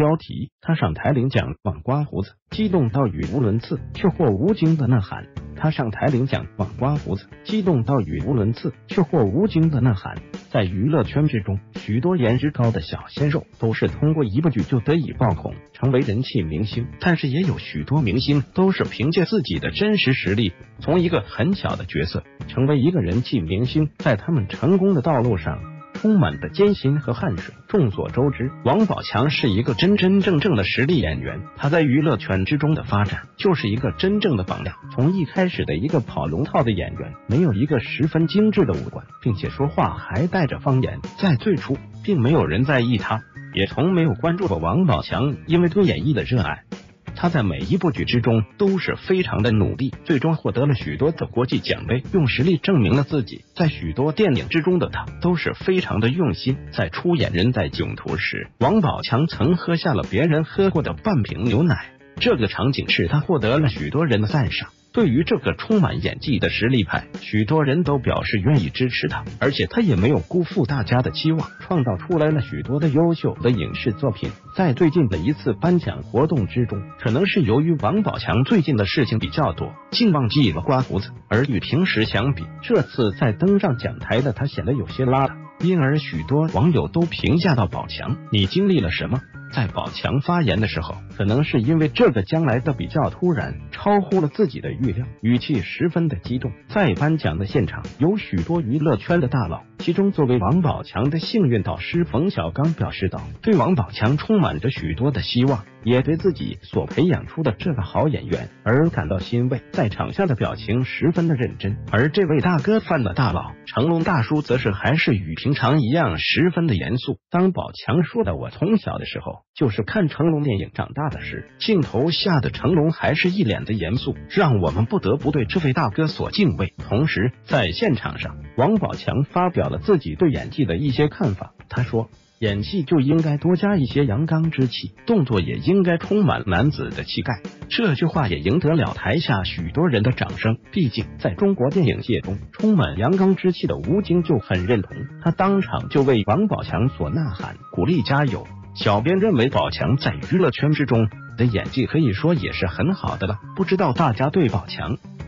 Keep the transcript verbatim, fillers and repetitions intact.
标题，他上台领奖忘刮胡子，激动到语无伦次，却或无惊的呐喊。他上台领奖忘刮胡子，激动到语无伦次，却或无惊的呐喊。在娱乐圈之中，许多颜值高的小鲜肉都是通过一部剧就得以爆红，成为人气明星。但是也有许多明星都是凭借自己的真实实力，从一个很小的角色成为一个人气明星。在他们成功的道路上，充满的艰辛和汗水。众所周知，王宝强是一个真真正正的实力演员，他在娱乐圈之中的发展就是一个真正的榜样。从一开始的一个跑龙套的演员，没有一个十分精致的五官，并且说话还带着方言，在最初并没有人在意他，也从没有关注过王宝强，因为对演艺的热爱。他在每一部剧之中都是非常的努力，最终获得了许多的国际奖杯，用实力证明了自己。在许多电影之中的他都是非常的用心。在出演《人在囧途》时，王宝强曾喝下了别人喝过的半瓶牛奶，这个场景使他获得了许多人的赞赏。对于这个充满演技的实力派，许多人都表示愿意支持他，而且他也没有辜负大家的期望，创造出来了许多的优秀的影视作品。在最近的一次颁奖活动之中，可能是由于王宝强最近的事情比较多，竟忘记了刮胡子，而与平时相比，这次在登上讲台的他显得有些邋遢，因而许多网友都评价到宝强，你经历了什么？在宝强发言的时候，可能是因为这个将来的比较突然，超乎了自己的预料，语气十分的激动。在颁奖的现场，有许多娱乐圈的大佬，其中作为王宝强的幸运导师冯小刚表示道，对王宝强充满着许多的希望，也对自己所培养出的这个好演员而感到欣慰。在场下的表情十分的认真，而这位大哥范的大佬成龙大叔则是还是与平常一样十分的严肃。当宝强说的我从小的时候就是看成龙电影长大的时，镜头下的成龙还是一脸的严肃，让我们不得不对这位大哥所敬畏。同时在现场上，王宝强发表了自己对演技的一些看法。他说，演戏就应该多加一些阳刚之气，动作也应该充满男子的气概。这句话也赢得了台下许多人的掌声。毕竟在中国电影界中，充满阳刚之气的吴京就很认同，他当场就为王宝强所呐喊，鼓励加油。小编认为宝强在娱乐圈之中的演技可以说也是很好的了，不知道大家对宝强